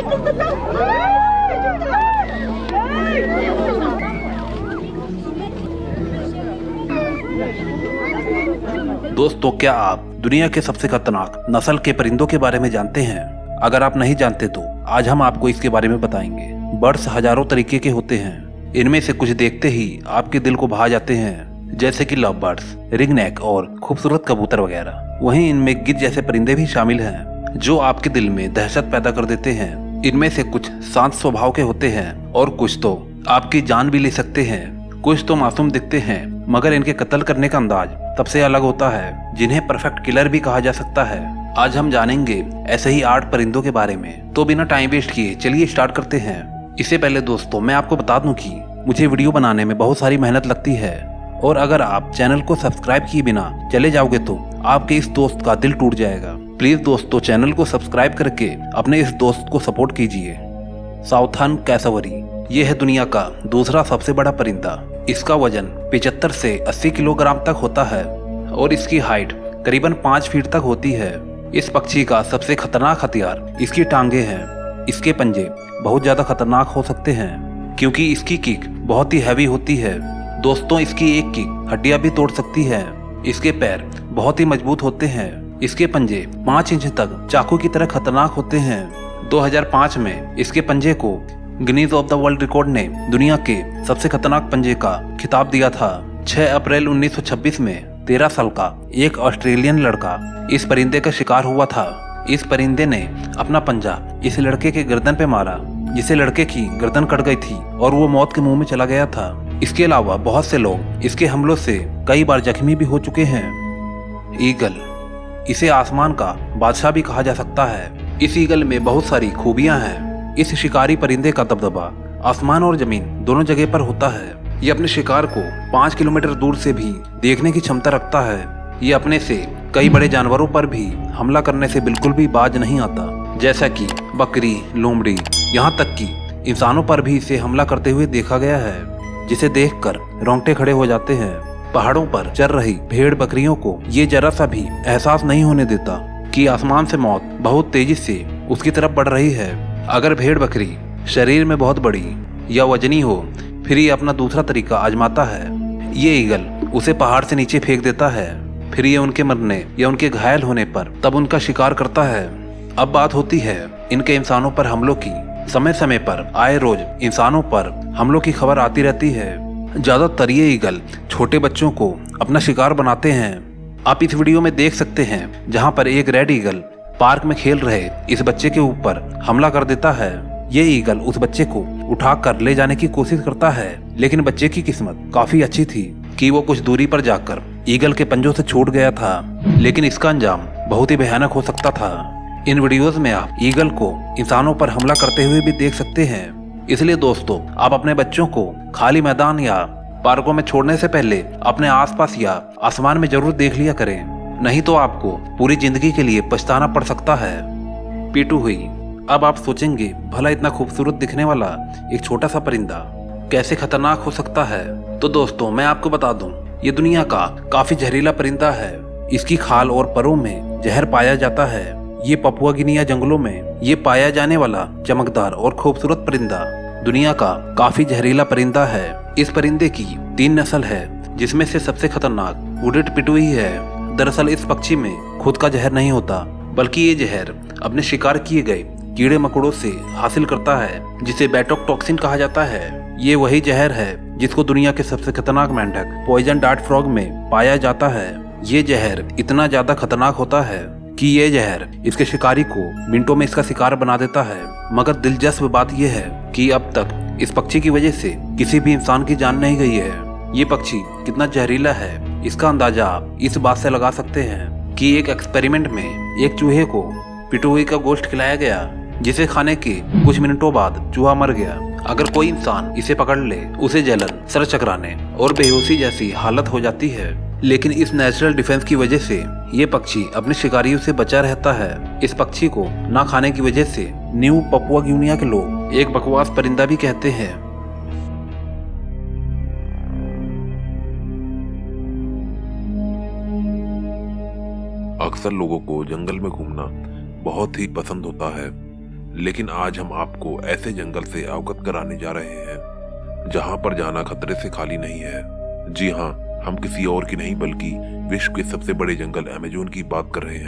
दोस्तों, क्या आप दुनिया के सबसे खतरनाक नस्ल के परिंदों के बारे में जानते हैं? अगर आप नहीं जानते तो आज हम आपको इसके बारे में बताएंगे। बर्ड्स हजारों तरीके के होते हैं। इनमें से कुछ देखते ही आपके दिल को भा जाते हैं, जैसे कि लव बर्ड्स, रिंगनेक और खूबसूरत कबूतर वगैरह। वहीं इनमें गिद्ध जैसे परिंदे भी शामिल हैं, जो आपके दिल में दहशत पैदा कर देते हैं। इनमें से कुछ शांत स्वभाव के होते हैं और कुछ तो आपकी जान भी ले सकते हैं। कुछ तो मासूम दिखते हैं, मगर इनके कत्ल करने का अंदाज तब से अलग होता है, जिन्हें परफेक्ट किलर भी कहा जा सकता है। आज हम जानेंगे ऐसे ही 8 परिंदों के बारे में। तो बिना टाइम वेस्ट किए चलिए स्टार्ट करते हैं। इससे पहले दोस्तों, मैं आपको बता दूं कि मुझे वीडियो बनाने में बहुत सारी मेहनत लगती है, और अगर आप चैनल को सब्सक्राइब किए बिना चले जाओगे तो आपके इस दोस्त का दिल टूट जाएगा। प्लीज दोस्तों, चैनल को सब्सक्राइब करके अपने इस दोस्त को सपोर्ट कीजिए। साउथर्न कैसवरी, ये है दुनिया का दूसरा सबसे बड़ा परिंदा। इसका वजन 75 से 80 किलोग्राम तक होता है और इसकी हाइट करीबन 5 फीट तक होती है। इस पक्षी का सबसे खतरनाक हथियार इसकी टांगे हैं। इसके पंजे बहुत ज्यादा खतरनाक हो सकते हैं, क्योंकि इसकी किक बहुत ही हैवी होती है। दोस्तों, इसकी एक किक हड्डियां भी तोड़ सकती है। इसके पैर बहुत ही मजबूत होते हैं। इसके पंजे 5 इंच तक चाकू की तरह खतरनाक होते हैं। 2005 में इसके पंजे को Guinness of the world record ने दुनिया के सबसे खतरनाक पंजे का खिताब दिया था। 6 अप्रैल 1926 में 13 साल का एक ऑस्ट्रेलियन लड़का इस परिंदे का शिकार हुआ था। इस परिंदे ने अपना पंजा इस लड़के के गर्दन पे मारा, जिससे लड़के की गर्दन कट गई थी और वो मौत के मुंह में चला गया था। इसके अलावा बहुत से लोग इसके हमलों से कई बार जख्मी भी हो चुके हैं। ईगल, इसे आसमान का बादशाह भी कहा जा सकता है। इस ईगल में बहुत सारी खूबियां हैं। इस शिकारी परिंदे का दबदबा आसमान और जमीन दोनों जगह पर होता है। ये अपने शिकार को 5 किलोमीटर दूर से भी देखने की क्षमता रखता है। ये अपने से कई बड़े जानवरों पर भी हमला करने से बिल्कुल भी बाज नहीं आता, जैसा कि बकरी, लोमड़ी, यहाँ तक कि इंसानों पर भी इसे हमला करते हुए देखा गया है, जिसे देखकर रोंगटे खड़े हो जाते हैं। पहाड़ों पर चर रही भेड़ बकरियों को ये जरा सा भी एहसास नहीं होने देता कि आसमान से मौत बहुत तेजी से उसकी तरफ बढ़ रही है। अगर भेड़ बकरी शरीर में बहुत बड़ी या वजनी हो, फिर ये अपना दूसरा तरीका आजमाता है। ये ईगल उसे पहाड़ से नीचे फेंक देता है, फिर ये उनके मरने या उनके घायल होने पर तब उनका शिकार करता है। अब बात होती है इनके इंसानों पर हमलों की। समय समय पर आए रोज इंसानों पर हमलों की खबर आती रहती है। ज्यादातर ये ईगल छोटे बच्चों को अपना शिकार बनाते हैं। आप इस वीडियो में देख सकते हैं, जहाँ पर एक रेड ईगल पार्क में खेल रहे इस बच्चे के ऊपर हमला कर देता है। ये ईगल उस बच्चे को उठाकर ले जाने की कोशिश करता है, लेकिन बच्चे की किस्मत काफी अच्छी थी कि वो कुछ दूरी पर जाकर ईगल के पंजों से छूट गया था, लेकिन इसका अंजाम बहुत ही भयानक हो सकता था। इन वीडियोस में आप ईगल को इंसानों पर हमला करते हुए भी देख सकते हैं। इसलिए दोस्तों, आप अपने बच्चों को खाली मैदान या पार्कों में छोड़ने से पहले अपने आसपास या आसमान में जरूर देख लिया करें, नहीं तो आपको पूरी जिंदगी के लिए पछताना पड़ सकता है। पीटू हुई। अब आप सोचेंगे, भला इतना खूबसूरत दिखने वाला एक छोटा सा परिंदा कैसे खतरनाक हो सकता है? तो दोस्तों, मैं आपको बता दूं, ये दुनिया का काफी जहरीला परिंदा है। इसकी खाल और परों में जहर पाया जाता है। ये पपुआ गिनिया जंगलों में ये पाया जाने वाला चमकदार और खूबसूरत परिंदा दुनिया का काफी जहरीला परिंदा है। इस परिंदे की 3 नस्ल है, जिसमें से सबसे खतरनाक वुडेड पिटुई है। दरअसल इस पक्षी में खुद का जहर नहीं होता, बल्कि ये जहर अपने शिकार किए गए कीड़े मकोड़ों से हासिल करता है, जिसे बैटोक्टॉक्सिन कहा जाता है। ये वही जहर है जिसको दुनिया के सबसे खतरनाक मेंढक पॉइजन डार्ट फ्रॉग में पाया जाता है। ये जहर इतना ज्यादा खतरनाक होता है कि ये जहर इसके शिकारी को मिनटों में इसका शिकार बना देता है। मगर दिलचस्प बात यह है कि अब तक इस पक्षी की वजह से किसी भी इंसान की जान नहीं गई है। ये पक्षी कितना जहरीला है, इसका अंदाजा आप इस बात से लगा सकते हैं कि एक एक्सपेरिमेंट में एक चूहे को पिटुई का गोश्त खिलाया गया, जिसे खाने के कुछ मिनटों बाद चूहा मर गया। अगर कोई इंसान इसे पकड़ ले, उसे जलन, सर चकराने और बेहोशी जैसी हालत हो जाती है। लेकिन इस नेचुरल डिफेंस की वजह से ये पक्षी अपने शिकारियों से बचा रहता है। इस पक्षी को ना खाने की वजह से न्यू पपुआ गिनिया के लोग एक बकवास परिंदा भी कहते हैं। अक्सर लोगों को जंगल में घूमना बहुत ही पसंद होता है, लेकिन आज हम आपको ऐसे जंगल से अवगत कराने जा रहे हैं जहां पर जाना खतरे से खाली नहीं है। जी हाँ, हम किसी और की नहीं बल्कि विश्व के सबसे बड़े जंगल अमेज़न की बात कर रहे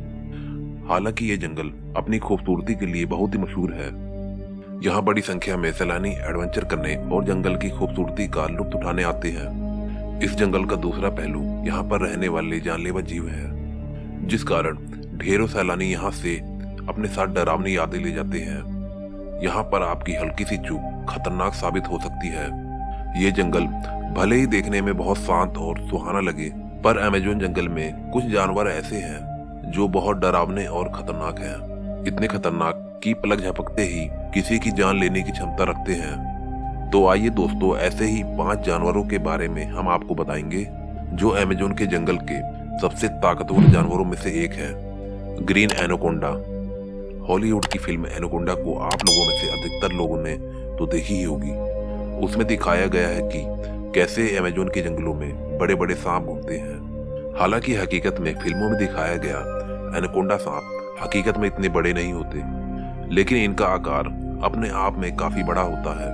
हैं। हालांकि ये जंगल अपनी खूबसूरती के लिए बहुत ही मशहूर है। यहाँ बड़ी संख्या में सैलानी एडवेंचर करने और जंगल की खूबसूरती का लुत्फ उठाने आते हैं। इस जंगल का दूसरा पहलू यहाँ पर रहने वाले जानलेवा जीव है, जिस कारण ढेरों सैलानी यहाँ से अपने साथ डरावनी यादें ले जाते हैं। यहाँ पर आपकी हल्की सी चूक खतरनाक साबित हो सकती है। ये जंगल भले ही देखने में बहुत शांत और सुहाना लगे, पर अमेज़न जंगल में कुछ जानवर ऐसे हैं जो बहुत डरावने और खतरनाक हैं। इतने खतरनाक कि पलक झपकते ही किसी की जान लेने की क्षमता रखते हैं। तो आइए दोस्तों, ऐसे ही 5 जानवरों के बारे में हम आपको बताएंगे जो अमेज़न के जंगल के सबसे ताकतवर जानवरों में से एक है, ग्रीन एनाकोंडा। हॉलीवुड की फिल्म एनाकोंडा को आप लोगों में से अधिकतर लोगों ने तो देखी ही होगी। उसमें दिखाया गया है कि कैसे अमेज़न के जंगलों में बड़े बड़े सांप घूमते हैं। हालांकि हकीकत में फिल्मों में दिखाया गया एनाकोंडा सांप हकीकत में इतने बड़े नहीं होते, लेकिन इनका आकार अपने आप में काफी बड़ा होता है।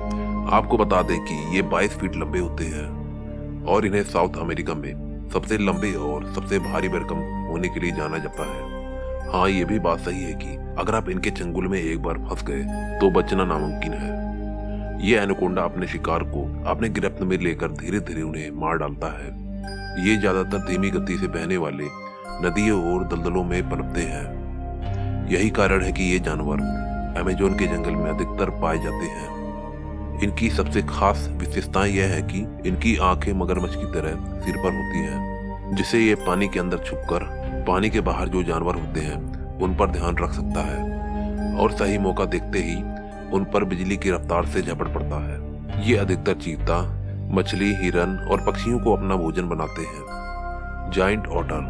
आपको बता दें कि ये 22 फीट लंबे होते हैं और इन्हें साउथ अमेरिका में सबसे लंबे और सबसे भारी भरकम होने के लिए जाना जाता है। हाँ, ये भी बात सही है कि अगर आप इनके चंगुल में एक बार फंस गए तो बचना नामुमकिन है। ये एनाकोंडा अपने शिकार को अपने गिरफ्त में लेकर धीरे धीरे उन्हें मार डालता है। ये ज्यादातर धीमी गति से बहने वाले नदियों और दलदलों में पनपते हैं। यही कारण है कि ये जानवर अमेज़न के जंगल में अधिकतर पाए जाते हैं। इनकी सबसे खास विशेषता यह है कि इनकी आंखें मगरमच्छ की तरह सिर पर होती हैं, जिससे ये पानी के अंदर छुपकर पानी के बाहर जो जानवर होते हैं उन पर ध्यान रख सकता है और सही मौका देखते ही उन पर बिजली की रफ्तार से झपट पड़ता है। ये अधिकतर चीता, मछली, हिरन और पक्षियों को अपना भोजन बनाते हैं। Giant otter.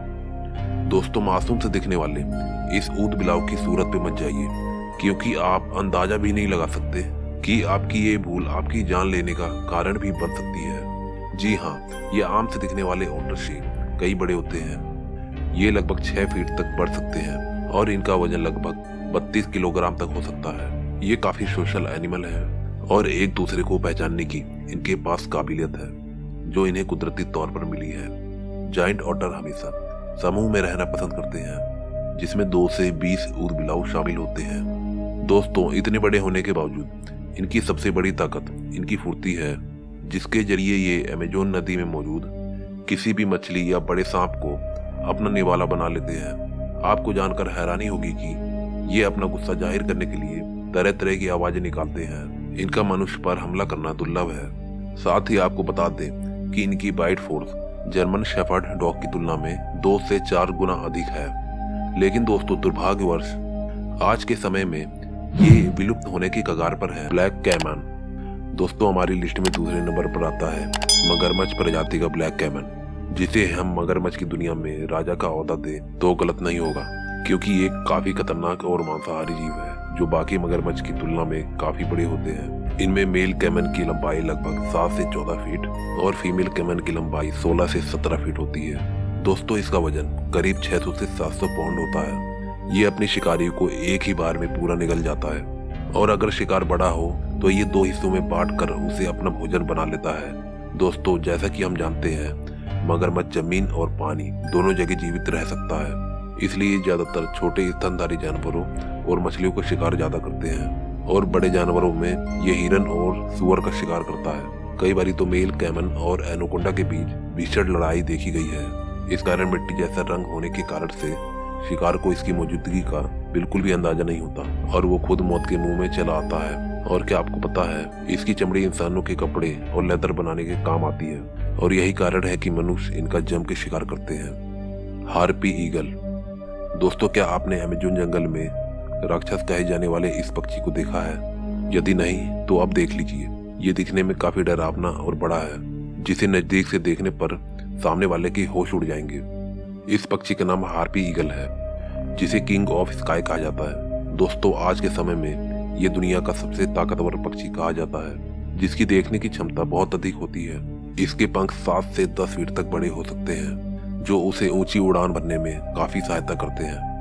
दोस्तों, मासूम से दिखने वाले इस ऊंट बिलाव की सूरत पे मत जाइए, क्योंकि आप अंदाजा भी नहीं लगा सकते कि आपकी ये भूल आपकी जान लेने का कारण भी बन सकती है। जी हाँ, ये आम से दिखने वाले ऑटर से कई बड़े होते हैं। ये लगभग 6 फीट तक बढ़ सकते हैं और इनका वजन लगभग 32 किलोग्राम तक हो सकता है। ये काफी सोशल एनिमल है और एक दूसरे को पहचानने की इनके पास काबिलियत है, जो इन्हें कुदरती तौर पर मिली है। जायंट ऑटर हमेशा समूह में रहना पसंद करते हैं, जिसमें 2 से 20 ऊँट बिलाव शामिल होते हैं। दोस्तों, इतने बड़े होने के बावजूद इनकी सबसे बड़ी ताकत इनकी फुर्ती है, जिसके जरिए ये अमेज़न नदी में मौजूद किसी भी मछली या बड़े सांप को अपना निवाला बना लेते हैं। आपको जानकर हैरानी होगी कि ये अपना गुस्सा जाहिर करने के लिए तरह तरह की आवाजें निकालते हैं। इनका मनुष्य पर हमला करना दुर्लभ है। साथ ही आपको बता दें कि इनकी bite force German shepherd dog की तुलना में 2 से 4 गुना अधिक है। लेकिन दोस्तों, दुर्भाग्यवश आज के समय में ये विलुप्त होने की कगार पर है ब्लैक कैमन। दोस्तों, हमारी लिस्ट में दूसरे नंबर पर आता है मगरमच्छ प्रजाति का ब्लैक कैमन, जिसे हम मगरमच्छ की दुनिया में राजा का ओहदा दें तो गलत नहीं होगा, क्योंकि ये काफी खतरनाक और मांसाहारी जीव है जो बाकी मगरमच्छ की तुलना में काफी बड़े होते हैं। इनमें मेल कैमन की लंबाई लगभग 7 से 14 फीट और फीमेल कैमन की लंबाई 16 से 17 फीट होती है। दोस्तों, इसका वजन करीब 600 से 700 पाउंड होता है। ये अपने शिकारी को एक ही बार में पूरा निगल जाता है और अगर शिकार बड़ा हो तो ये 2 हिस्सों में बांटकर उसे अपना भोजन बना लेता है। दोस्तों, जैसा कि हम जानते हैं, मगरमच्छ जमीन और पानी दोनों जगह जीवित रह सकता है, इसलिए ज्यादातर छोटे स्तनधारी जानवरों और मछलियों का शिकार ज्यादा करते हैं और बड़े जानवरों में ये हिरन और सुअर का शिकार करता है। कई बारी तो मेल कैमन और एनाकोंडा के बीच भीषण लड़ाई देखी गई है। इस कारण मिट्टी जैसा रंग होने के कारण से शिकार को इसकी मौजूदगी का बिल्कुल भी अंदाजा नहीं होता और वो खुद मौत के मुंह में चला आता है। और क्या आपको पता है, इसकी चमड़ी इंसानों के कपड़े और लेदर बनाने के काम आती है और यही कारण है कि मनुष्य इनका जम के शिकार करते हैं। Harpy eagle. दोस्तों, क्या आपने अमेज़न जंगल में राक्षस कहे जाने वाले इस पक्षी को देखा है? यदि नहीं तो अब देख लीजिए। ये दिखने में काफी डरावना और बड़ा है, जिसे नजदीक से देखने पर सामने वाले के होश उड़ जाएंगे। इस पक्षी का नाम हार्पी ईगल है, जिसे किंग ऑफ स्काई कहा जाता है। दोस्तों, आज के समय में ये दुनिया का सबसे ताकतवर पक्षी कहा जाता है, जिसकी देखने की क्षमता बहुत अधिक होती है। इसके पंख 7 से 10 फीट तक बड़े हो सकते हैं, जो उसे ऊंची उड़ान भरने में काफी सहायता करते हैं।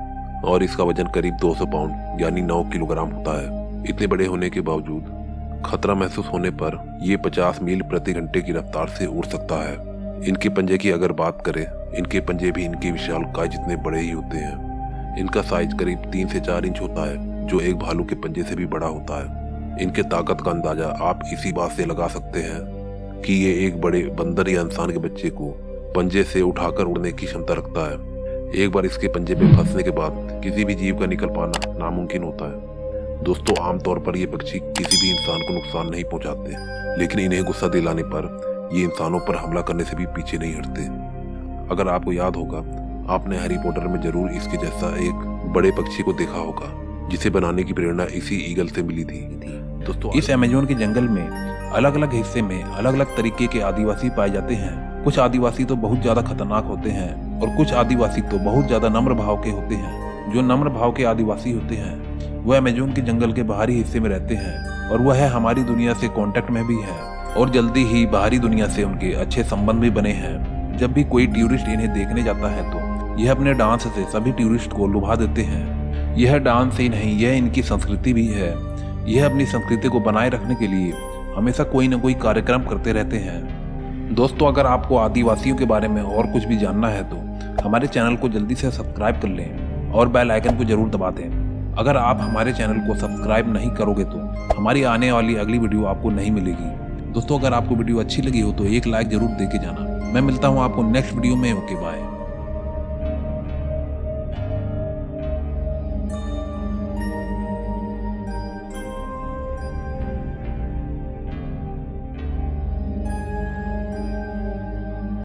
और इसका वजन करीब 200 पाउंड यानी 9 किलोग्राम होता है। इतने बड़े होने के बावजूद खतरा महसूस होने पर ये 50 मील प्रति घंटे की रफ्तार से उड़ सकता है। इनके पंजे की अगर बात करें, इनके पंजे भी इनके विशालकाय जितने बड़े ही होते हैं। इनका साइज करीब 3 से 4 इंच होता है, जो एक भालू के पंजे से भी बड़ा होता है। इनके ताकत का अंदाजा आप इसी बात से लगा सकते हैं कि ये एक बड़े बंदर या इंसान के बच्चे को पंजे से उठाकर उड़ने की क्षमता रखता है। एक बार इसके पंजे में फंसने के बाद किसी भी जीव का निकल पाना नामुमकिन होता है। दोस्तों, आमतौर पर ये पक्षी किसी भी इंसान को नुकसान नहीं पहुंचाते, लेकिन इन्हें गुस्सा दिलाने पर ये इंसानों पर हमला करने से भी पीछे नहीं हटते। अगर आपको याद होगा, आपने हैरी पॉटर में जरूर इसके जैसा एक बड़े पक्षी को देखा होगा, जिसे बनाने की प्रेरणा इसी ईगल से मिली थी। दोस्तों, इस अमेज़न के जंगल में अलग अलग हिस्से में अलग अलग तरीके के आदिवासी पाए जाते हैं। कुछ आदिवासी तो बहुत ज्यादा खतरनाक होते हैं और कुछ आदिवासी तो बहुत ज्यादा नम्र भाव के होते हैं। जो नम्र भाव के आदिवासी होते हैं वह अमेज़न के जंगल के बाहरी हिस्से में रहते हैं और वह हमारी दुनिया से कांटेक्ट में भी है और जल्दी ही बाहरी दुनिया से उनके अच्छे संबंध भी बने हैं। जब भी कोई टूरिस्ट इन्हें देखने जाता है तो यह अपने डांस से सभी टूरिस्ट को लुभा देते हैं। यह डांस ही नहीं, यह इनकी संस्कृति भी है। यह अपनी संस्कृति को बनाए रखने के लिए हमेशा कोई न कोई कार्यक्रम करते रहते हैं। दोस्तों, अगर आपको आदिवासियों के बारे में और कुछ भी जानना है तो हमारे चैनल को जल्दी से सब्सक्राइब कर लें और बेल आइकन को जरूर दबा दें। अगर आप हमारे चैनल को सब्सक्राइब नहीं करोगे तो हमारी आने वाली अगली वीडियो आपको नहीं मिलेगी। दोस्तों, अगर आपको वीडियो अच्छी लगी हो तो एक लाइक जरूर दे के जाना। मैं मिलता हूँ आपको नेक्स्ट वीडियो में। Okay, bye.